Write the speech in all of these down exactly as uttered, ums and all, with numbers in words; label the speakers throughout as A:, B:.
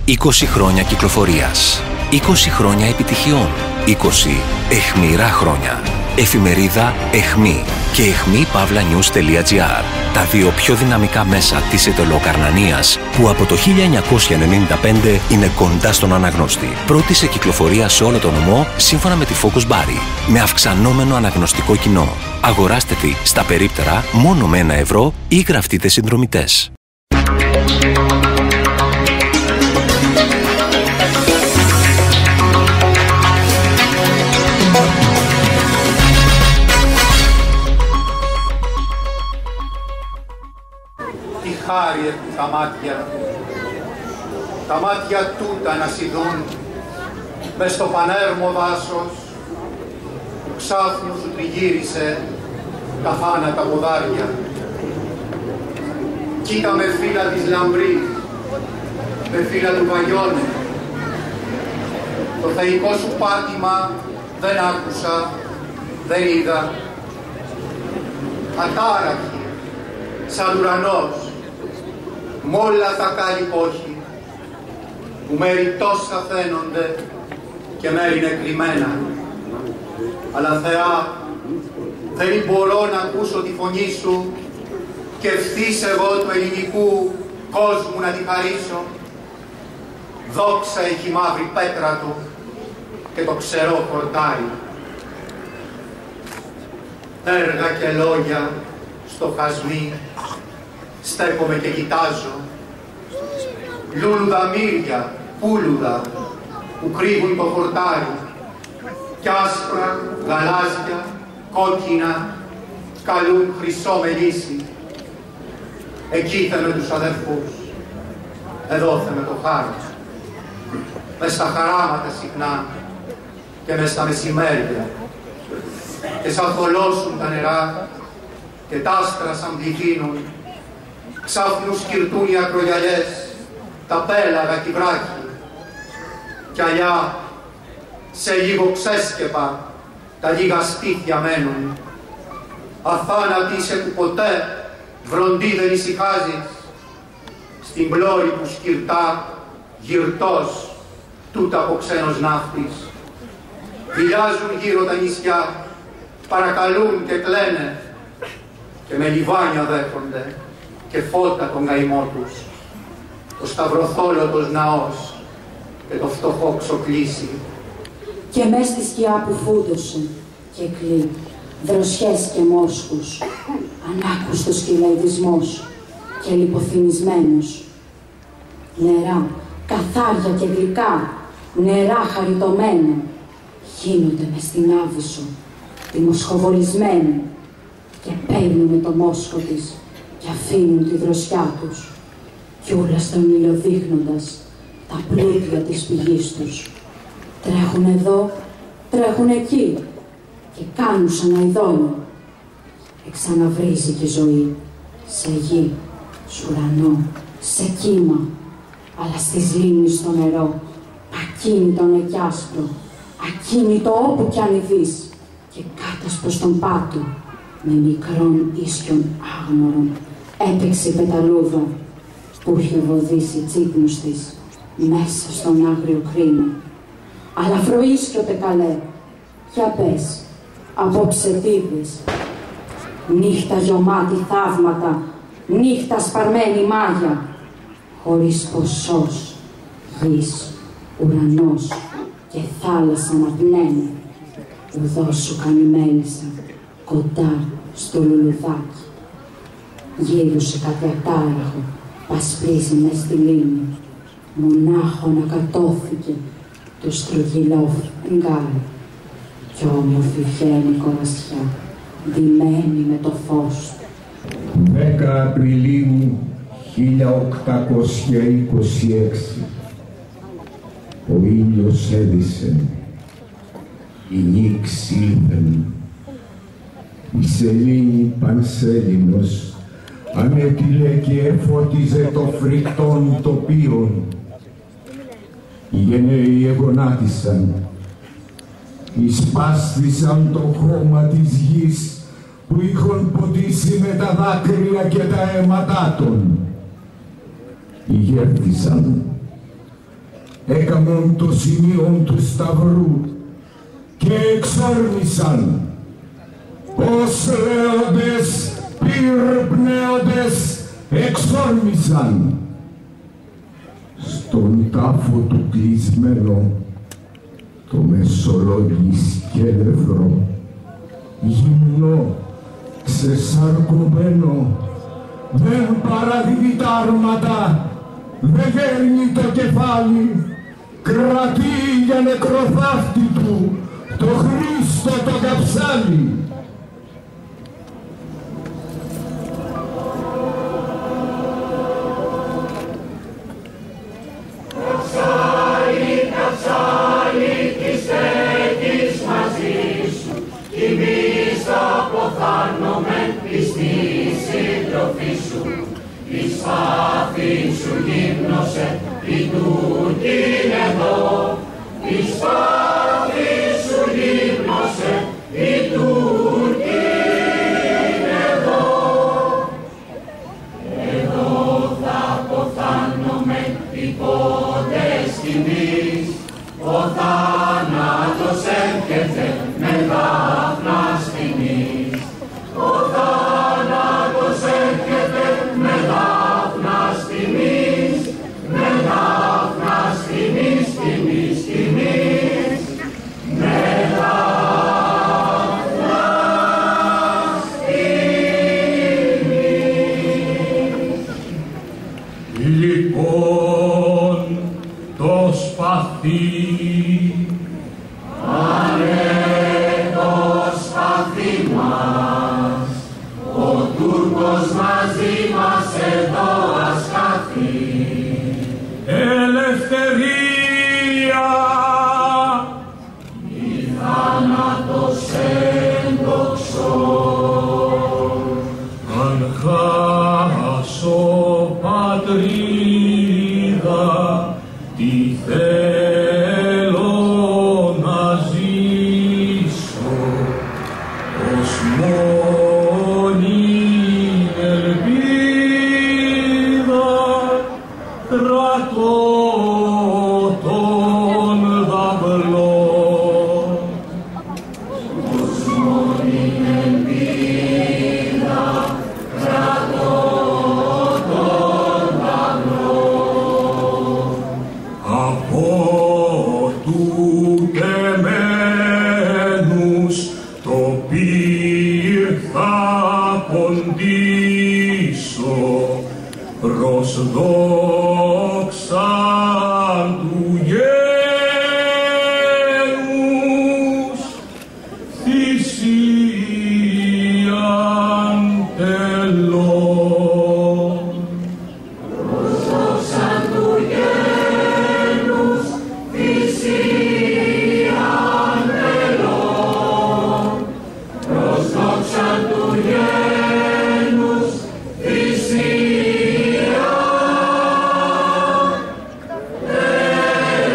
A: είκοσι χρόνια κυκλοφορίας, είκοσι χρόνια επιτυχιών, είκοσι αιχμηρά χρόνια. Εφημερίδα Αιχμή και αιχμή παύλα νιους τελεία τζι άρ, τα δύο πιο δυναμικά μέσα της Ιταλοκαρνανίας που από το χίλια εννιακόσια ενενήντα πέντε είναι κοντά στον αναγνώστη. Πρώτη σε κυκλοφορία σε όλο τον νομό σύμφωνα με τη Focus Bari, με αυξανόμενο αναγνωστικό κοινό. Αγοράστε τη στα περίπτερα μόνο με ένα ευρώ ή γραφτείτε συνδρομητές.
B: Χάρη τα μάτια, τα μάτια τούτα να σιδούν μες στο πανέρμο δάσος που ξάφνου σου τριγύρισε τα θάνατα ποδάρια. Κοίτα με φύλλα της λαμπρής, με φύλλα του βαγιώνε. Το θεϊκό σου πάτημα δεν άκουσα, δεν είδα. Ατάραχη, σαν ουρανός, μ' όλα τα κάλλη πόχη, που μέρη τόσα φαίνονται και μέρη είναι κρυμμένα. Αλλά Θεά, δεν μπορώ να ακούσω τη φωνή σου και ευθύς εγώ του ελληνικού κόσμου να τη χαρίσω. Δόξα έχει μαύρη πέτρα του και το ξερό χορτάρι. Έργα και λόγια στο χασμί στέκομαι και κοιτάζω. Λούλουδα μύρια, πούλουδα που κρύβουν το χορτάρι κι άσπρα, γαλάζια, κόκκινα καλούν χρυσό μελίσι. Εκεί ήθελε τους αδερφούς, εδώ ήθελε το χάρι. Μες στα χαράματα συχνά και μες στα μεσημέρια και σαν θολώσουν τα νερά και τ' άστρα σαν πληθύνουν, ξάφνου σκυρτούν οι ακρογιαλιές, τα πέλαγα κι βράχοι κι αλλιά σε λίγο ξέσκεπα τα λίγα στήθια μένουν. Αθάνατη είσαι που ποτέ βροντί δεν ησυχάζεις, στην πλώρη που σκυρτά γυρτός τούτα από ξένος ναύτης. Βιλιάζουν γύρω τα νησιά, παρακαλούν και κλαίνε και με λιβάνια δέχονται και φώτα τον καημό τους. Ο σταυροθόλωτος ναός και το φτωχό ξοκλήσι.
C: Και μες στη σκιά που φούντωσε και κλεί, δροσιές και μόσχους, ανάκουστος κυλαϊδισμός και λιποθυμισμένος. Νερά, καθάρια και γλυκά, νερά χαριτωμένα, γίνονται μες στην άβυσσο, δημοσχοβολισμένοι, και παίρνουν το μόσχο της και αφήνουν τη δροσιά τους, κι όλα στον ήλιο δείχνοντας τα πλούτια της πηγής τους. Τρέχουν εδώ, τρέχουν εκεί και κάνουν σαν αηδόνιο. Εξαναβρίζει και ζωή σε γη, σ' ουρανό, σε κύμα, αλλά στις λίμνης στο νερό, ακίνητο και άσπρο, ακίνητο όπου κι αν ειδείς, και κάτω προς τον πάτο, με μικρών ίσιων άγνωρων, έπαιξε η πεταλούδα που είχε βοδίσει τσίπνους της μέσα στον άγριο κρίμα. Αλλά φροίσκιοτε καλέ, για πες, απόψε τι είπες. Νύχτα γεωμάτη θαύματα, νύχτα σπαρμένη μάγια, χωρίς ποσός, γης, ουρανός και θάλασσα να πνένε. Ουδός σου κάνει μέλισσα, κοντά στο λουλουδάκι. Γύρουσε κάτι ατάραχο, πασπρίζει μες στη λίμνη. Μονάχο να κατώθηκε το στρογγυλό φεγγάρι. Κι όμορφη βγαίνει κορασιά, ντυμένη με το φως του.
D: δέκα Απριλίου χίλια οκτακόσια είκοσι έξι. Ο ήλιος έδισε, η νύξη ήλθεν. Η σελήνη πανσέλινος ανέτειλε και εφώτιζε το φρικτόν τοπίον. Οι γενναίοι εγονάτισαν, εισπάσθησαν το χώμα της γης που είχαν ποτίσει με τα δάκρυα και τα αίματά των. Ηγέρθησαν, έκαμον το σημείο του σταυρού και εξόρμησαν ως λέοντες πυρπνέοντες εξόρμησαν στον τάφο του κλεισμένο το μεσολόγης και ελεύθερο γυμνό ξεσαρκωμένο δεν παραδίδει τα άρματα, δεν δέρνει το κεφάλι, κρατεί για νεκροθάφτη του το Χρήστο το καψάλι.
E: Καψάλι, καψάλι, τι στέκεις μαζί σου, τιμής αποθάνομεν πιστή συντροφή σου. Η σπάθη σου γύμνωσε, η τούτην εδώ. Η σπάθη σου γύμνωσε, η τούτην εδώ. Εδώ θα αποθάνομεν υπότες τιμής, ο θάνατος έρχεται με δάφνας τιμής. Ο θάνατος έρχεται με δάφνας τιμής, με δάφνας τιμής, τιμής, τιμής, με δάφνας τιμής.
D: Λοιπόν, το σπαθί
E: μαζί μας εδώ ας χαθεί.
D: Ελευθερία!
E: Ή θάνατος ένδοξον.
D: Αν χάσω πατρίδα, τι θέλω να ζήσω, ως μόνη κρατώ τον δαυλό.
E: Ως μόνην ελπίδα κρατώ τον δαυλό.
D: Από του τεμένους το πυρ θα ποντίσω προς δόξαν του γένους θυσίαν τελών.
E: Προς δόξαν του γένους θυσίαν τελών. Προς δόξαν του γένους θυσίαν τελών.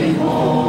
E: ημών.